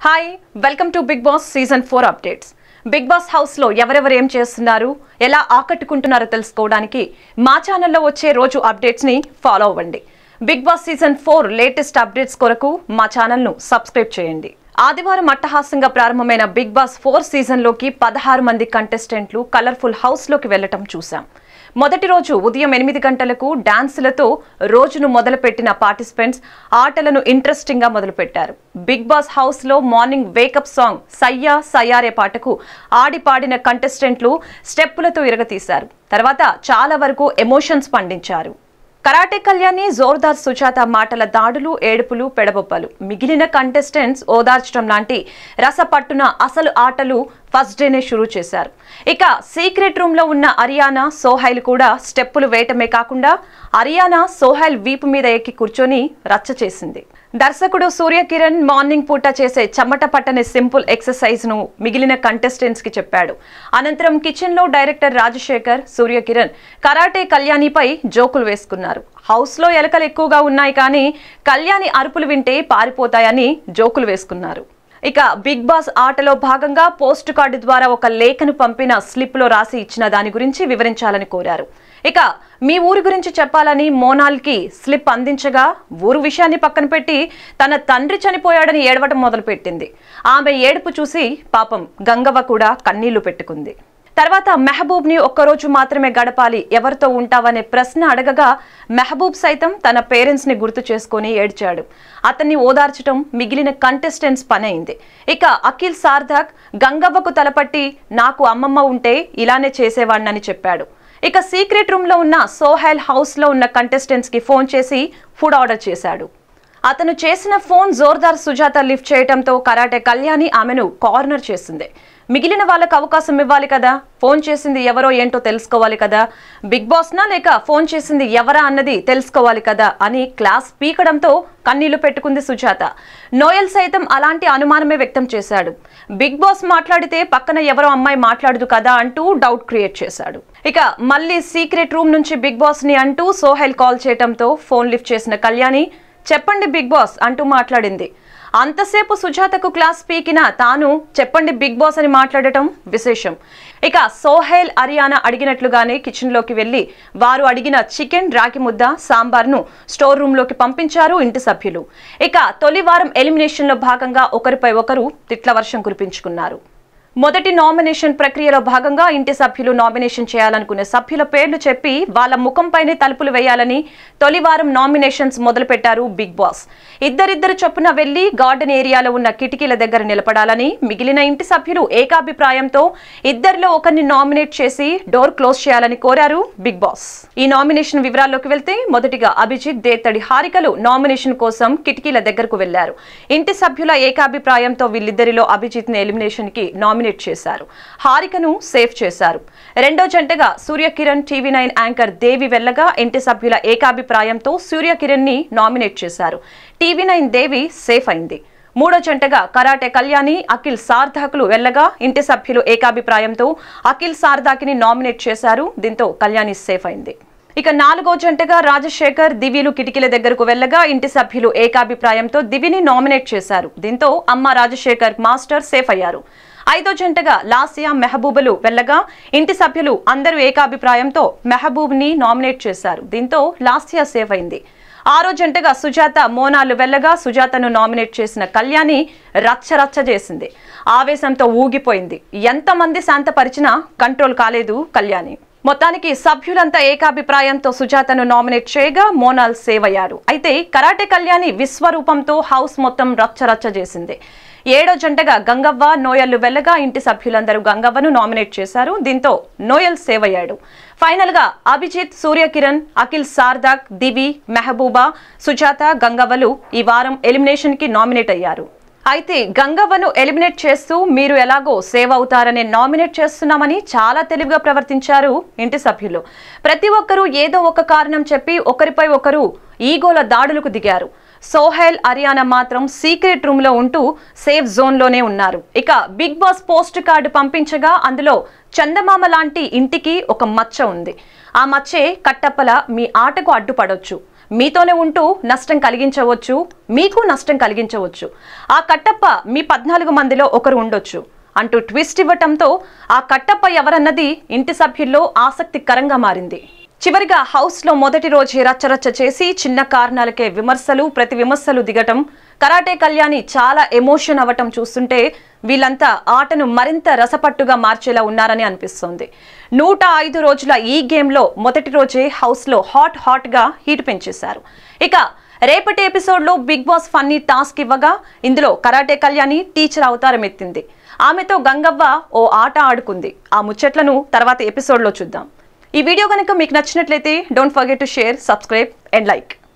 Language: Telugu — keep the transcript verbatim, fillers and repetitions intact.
Hi welcome to Bigg Boss season four updates. Bigg Boss house లో ఎవరెవరు ఏం చేస్తున్నారు, ఎలా ఆకట్టుకుంటున్నారో తెలుసుకోవడానికి మా ఛానల్లో వచ్చే రోజు అప్డేట్స్ ని ఫాలో అవ్వండి. Bigg Boss season four latest updates కొరకు మా ఛానల్ ను సబ్స్క్రైబ్ చేయండి. ఆదివారం అట్టహాసంగా ప్రారంభమైన బిగ్ బాస్ ఫోర్ సీజన్ లోకి పదహారు మంది కంటెస్టెంట్లు కలర్ఫుల్ హౌస్ లోకి వెళ్లటం చూసాం. మొదటి రోజు ఉదయం ఎనిమిది గంటలకు డాన్సులతో రోజును మొదలుపెట్టిన పార్టిసిపెంట్స్ ఆటలను ఇంట్రెస్టింగ్ గా మొదలుపెట్టారు. బిగ్ బాస్ హౌస్ లో morning wake up song Saiyaa Saiyaare పాటకు ఆడి పాడిన కంటెస్టెంట్లు స్టెప్పులతో ఇరగతీశారు. తర్వాత చాలా వరకు ఎమోషన్స్ పండించారు. కరాటే కళ్యాణి, జోర్దార్ సుజాత మాటల దాడులు, ఏడుపులు, పెడబొప్పలు, మిగిలిన కంటెస్టెంట్స్ ఓదార్చడం లాంటి రసపట్టున అసలు ఆటలు ఫస్ట్ డేనే షురూ చేశారు. ఇక సీక్రెట్ రూమ్ లో ఉన్న అరియానా, సోహైల్ కూడా స్టెప్పులు వేయటమే కాకుండా అరియానా సోహైల్ వీపు మీద ఎక్కి కూర్చొని రచ్చ చేసింది. దర్శకుడు సూర్య కిరణ్ మార్నింగ్ పూట చేసే చెమట పట్టని సింపుల్ ఎక్సర్సైజ్ ను మిగిలిన కంటెస్టెంట్స్ కి చెప్పాడు. అనంతరం కిచెన్ లో డైరెక్టర్ రాజశేఖర్, సూర్య కిరణ్ కరాటే కళ్యాణిపై జోకులు వేసుకున్నారు. హౌస్ లో ఎలకలు ఎక్కువగా ఉన్నాయి కానీ కళ్యాణి అరుపులు వింటే పారిపోతాయని జోకులు వేసుకున్నారు. ఇక బిగ్ బాస్ ఆటలో భాగంగా పోస్ట్ కార్డు ద్వారా ఒక లేఖను పంపిన స్లిప్ లో రాసి ఇచ్చిన దాని గురించి వివరించాలని కోరారు. ఇక మీ ఊరి గురించి చెప్పాలని మోనాల్ కి స్లిప్ అందించగా ఊరు విషయాన్ని పక్కన పెట్టి తన తండ్రి చనిపోయాడని ఏడవటం మొదలుపెట్టింది. ఆమె ఏడుపు చూసి పాపం గంగవ్వ కూడా కన్నీళ్లు పెట్టుకుంది. తర్వాత మెహబూబ్ ని ఒక్కరోజు మాత్రమే గడపాలి, ఎవరితో ఉంటావనే ప్రశ్న అడగగా మెహబూబ్ సైతం తన పేరెంట్స్ ని గుర్తు చేసుకుని ఏడ్చాడు. అతన్ని ఓదార్చడం మిగిలిన కంటెస్టెంట్స్ పనైంది. ఇక అఖిల్ సార్థక్ గంగవ్వకు తలపట్టి నాకు అమ్మమ్మ ఉంటే ఇలానే చేసేవాడినని చెప్పాడు. ఇక సీక్రెట్ రూమ్ లో ఉన్న సోహైల్ హౌస్ లో ఉన్న కంటెస్టెంట్స్ కి ఫోన్ చేసి ఫుడ్ ఆర్డర్ చేశాడు. అతను చేసిన ఫోన్ జోర్దార్ సుజాత లిఫ్ట్ చేయడంతో కరాటే కళ్యాణి ఆమెను కార్నర్ చేసింది. మిగిలిన వాళ్ళకు అవకాశం ఇవ్వాలి కదా, ఫోన్ చేసింది ఎవరో ఏంటో తెలుసుకోవాలి కదా, బిగ్ బాస్ నా లేక ఫోన్ చేసింది ఎవరా అన్నది తెలుసుకోవాలి కదా అని క్లాస్ పీకడంతో కన్నీళ్లు పెట్టుకుంది సుజాత. నోయల్ సైతం అలాంటి అనుమానమే వ్యక్తం చేశాడు. బిగ్ బాస్ మాట్లాడితే పక్కన ఎవరో అమ్మాయి మాట్లాడదు కదా అంటూ డౌట్ క్రియేట్ చేశాడు. ఇక మళ్ళీ సీక్రెట్ రూమ్ నుంచి బిగ్ బాస్ ని అంటూ సోహైల్ కాల్ చేయడంతో ఫోన్ లిఫ్ట్ చేసిన కళ్యాణి చెప్పండి బిగ్ బాస్ అంటూ మాట్లాడింది. అంతసేపు సుజాతకు క్లాస్ పీకిన తాను చెప్పండి బిగ్ బాస్ అని మాట్లాడటం విశేషం. ఇక సోహైల్, అరియానా అడిగినట్లుగానే కిచెన్ లోకి వెళ్లి వారు అడిగిన చికెన్, రాగి ముద్ద, సాంబార్ ను స్టోర్ రూమ్ లోకి పంపించారు ఇంటి సభ్యులు. ఇక తొలి వారం ఎలిమినేషన్ లో భాగంగా ఒకరిపై ఒకరు తిట్ల వర్షం కురిపించుకున్నారు. మొదటి నామినేషన్ ప్రక్రియలో భాగంగా ఇంటి సభ్యులు నామినేషన్ చేయాలనుకునే సభ్యుల పేర్లు చెప్పి వాళ్ళ ముఖంపైనే తలుపులు వేయాలని తొలి వారం నామినేషన్స్ మొదలు పెట్టారు బిగ్ బాస్. ఇద్దరిద్దరు చొప్పున వెళ్లి గార్డెన్ ఏరియాలో ఉన్న కిటికీల దగ్గర నిలబడాలని, మిగిలిన ఇంటి సభ్యులు ఏకాభిప్రాయంతో ఇద్దరిలో ఒకరిని నామినేట్ చేసి డోర్ క్లోజ్ చేయాలని కోరారు బిగ్ బాస్. ఈ నామినేషన్ వివరాల్లోకి వెళ్తే మొదటిగా అభిజిత్, దేత్తడి హారికలు నామినేషన్ కోసం కిటికీల దగ్గరకు వెళ్లారు. ఇంటి సభ్యుల ఏకాభిప్రాయంతో వీళ్ళిద్దరిలో అభిజిత్ ని ఎలిమినేషన్ కి నామినేట్ చేశారు. హారికను సేఫ్ చేశారు. రెండో జంటగా Surya Kiran, TV nine anchor Devi వెళ్లగా ఇంటి సభ్యుల ఏకాభిప్రాయంతో సూర్య కిరణ్ ని నామినేట్ చేశారు. టీవీ నైన్ దేవి సేఫ్ అయింది. మూడో జంటగా కరాటే కళ్యాణి, అఖిల్ సార్థకులు వెళ్లగా ఇంటి సభ్యులు ఏకాభిప్రాయంతో అఖిల్ సార్థకిని నామినేట్ చేశారు. దీంతో కళ్యాణి సేఫ్ అయింది. ఇక నాలుగో జంటగా రాజశేఖర్, దివ్యలు కిటికీల దగ్గరకు వెళ్లగా ఇంటి సభ్యులు ఏకాభిప్రాయంతో దివిని నామినేట్ చేశారు. దీంతో అమ్మ రాజశేఖర్ మాస్టర్ సేఫ్ అయ్యారు. ఐదో జంటగా లాసియా, మెహబూబులు వెళ్లగా ఇంటి సభ్యులు అందరూ ఏకాభిప్రాయంతో మెహబూబ్ ని నామినేట్ చేశారు. దీంతో లాసియా సేఫ్ అయింది. ఆరో జంటగా సుజాత, మోనాలు వెళ్లగా సుజాతను నామినేట్ చేసిన కళ్యాణి రచ్చ రచ్చ చేసింది. ఆవేశంతో ఊగిపోయింది. ఎంతమంది శాంతపరిచినా కంట్రోల్ కాలేదు కళ్యాణి. మొత్తానికి సభ్యులంతా ఏకాభిప్రాయంతో సుజాతను నామినేట్ చేయగా మోనాల్ సేవ్ అయ్యారు. అయితే కరాటే కళ్యాణి విశ్వరూపంతో హౌస్ మొత్తం రచ్చ రచ్చ చేసింది. ఏడో జంటగా గంగవ్వ, నోయల్లు వెళ్లగా ఇంటి సభ్యులందరూ గంగవ్వను నామినేట్ చేశారు. దీంతో నోయల్ సేవ్ అయ్యాడు. ఫైనల్ గా అభిజిత్, సూర్య కిరణ్, అఖిల్ సార్థక్, దివి, మెహబూబా, సుజాత, గంగవ్వలు ఈ వారం ఎలిమినేషన్ కి నామినేట్ అయ్యారు. అయితే గంగవ్వను ఎలిమినేట్ చేస్తూ మీరు ఎలాగో సేవ్ అవుతారని నామినేట్ చేస్తున్నామని చాలా తెలివిగా ప్రవర్తించారు ఇంటి సభ్యులు. ప్రతి ఒక్కరూ ఏదో ఒక కారణం చెప్పి ఒకరిపై ఒకరు ఈగోల దాడులకు దిగారు. సోహైల్, అరియానా మాత్రం సీక్రెట్ రూమ్ లో ఉంటూ సేఫ్ జోన్ లోనే ఉన్నారు. ఇక బిగ్ బాస్ పోస్ట్ కార్డు పంపించగా అందులో చందమామ లాంటి ఇంటికి ఒక మచ్చ ఉంది. ఆ మచ్చే కట్టప్పల మీ ఆటకు అడ్డుపడొచ్చు. మీతోనే ఉంటూ నష్టం కలిగించవచ్చు, మీకు నష్టం కలిగించవచ్చు. ఆ కట్టప్ప మీ పద్నాలుగు మందిలో ఒకరు ఉండొచ్చు అంటూ ట్విస్ట్ ఇవ్వటంతో ఆ కట్టప్ప ఎవరన్నది ఇంటి సభ్యుల్లో ఆసక్తికరంగా మారింది. చివరిగా హౌస్లో మొదటి రోజే రచ్చరచ్చ చేసి చిన్న కారణాలకే విమర్శలు ప్రతి విమర్శలు దిగటం, కరాటే కళ్యాణి చాలా ఎమోషన్ అవ్వటం చూస్తుంటే వీళ్ళంతా ఆటను మరింత రసపట్టుగా మార్చేలా ఉన్నారని అనిపిస్తోంది. నూట ఐదు రోజుల ఈ గేమ్లో మొదటి రోజే హౌస్లో హాట్ హాట్గా హీట్ పెంచేశారు. ఇక రేపటి ఎపిసోడ్లో బిగ్ బాస్ ఫన్నీ టాస్క్ ఇవ్వగా ఇందులో కరాటే కళ్యాణి టీచర్ అవతారం ఎత్తింది. ఆమెతో గంగవ్వ ఓ ఆట ఆడుకుంది. ఆ ముచ్చట్లను తర్వాత ఎపిసోడ్లో చూద్దాం. ఈ వీడియో కనుక మీకు నచ్చినట్లయితే don't forget to share, subscribe and like.